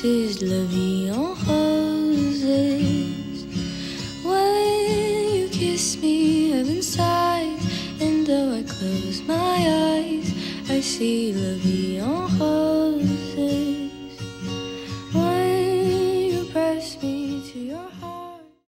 This is la vie en roses. When you kiss me, heaven sighs, and though I close my eyes, I see la vie en